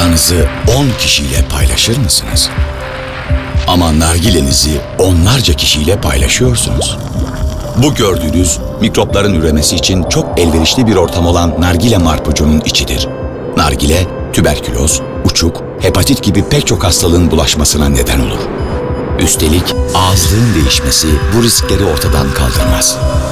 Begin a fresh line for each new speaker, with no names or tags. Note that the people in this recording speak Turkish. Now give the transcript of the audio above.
Odanızı 10 kişiyle paylaşır mısınız? Ama nargilenizi onlarca kişiyle paylaşıyorsunuz. Bu gördüğünüz mikropların üremesi için çok elverişli bir ortam olan nargile marpucunun içidir. Nargile, tüberküloz, uçuk, hepatit gibi pek çok hastalığın bulaşmasına neden olur. Üstelik ağızlığın değişmesi bu riskleri ortadan kaldırmaz.